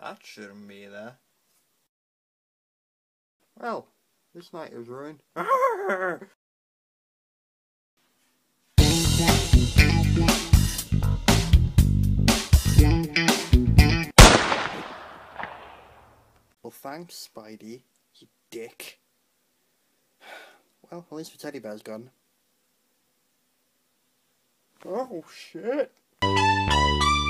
That shouldn't be there. Well, this night is ruined. Well, thanks, Spidey, you dick. Well, at least the teddy bear's gone. Oh, shit.